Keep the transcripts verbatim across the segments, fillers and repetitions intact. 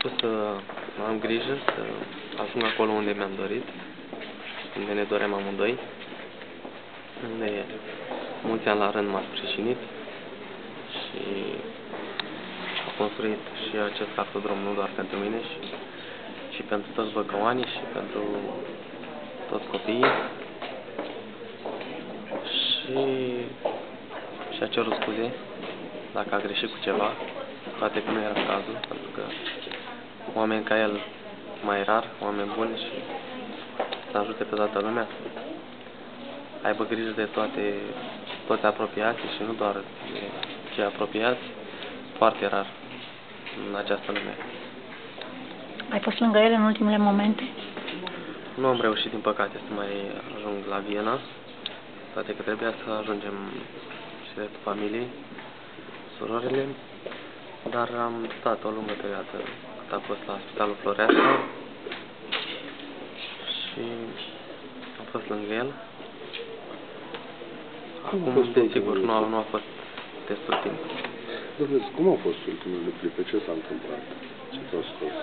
început să am grijă să ajung acolo unde mi-am dorit, unde ne doream amândoi, unde mulți ani la rând m-a sprijinit și a construit și acest cartodrom nu doar pentru mine, și, și pentru toți băcăoanii și pentru toți copiii. Și și-a cerut scuze dacă a greșit cu ceva, poate că nu era cazul, pentru că oameni ca el mai rar, oameni buni, și să ajute pe toată lumea, să aibă grijă de toate, toți apropiații și nu doar de cei apropiați, foarte rar în această lume. Ai fost lângă el în ultimele momente? Nu am reușit, din păcate, să mai ajung la Viena, toate că trebuia să ajungem și restul familiei, surorile, dar am stat o lungă perioadă cât a fost la Spitalul Floreasca și am fost lângă el. Acum, desigur, nu a, nu a fost destul timp. Dom'le, cum au fost ultimele clipe? Ce s-a întâmplat? Ce te-au scos?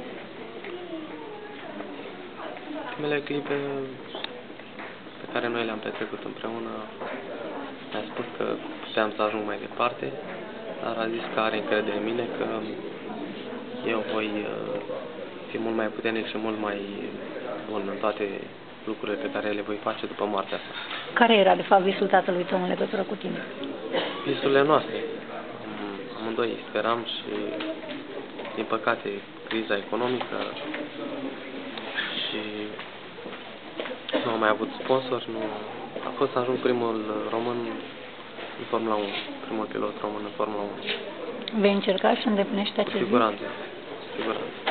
Ultimele clipe pe care noi le-am petrecut împreună, mi-a spus că puteam să ajung mai departe, dar a zis că are încredere în mine, că eu voi fi mult mai puternic și mult mai bun în toate lucrurile pe care le voi face după moartea sa. Care era, de fapt, visul tatălui tău în legătură cu tine? Visurile noastre. Amândoi speram și, din păcate, criza economică și nu am mai avut sponsor. Nu... A fost să ajung primul român în Formula unu, primul pilot român în Formula unu. Vei încerca și îndeplinești acest Cu siguranță, cu siguranță.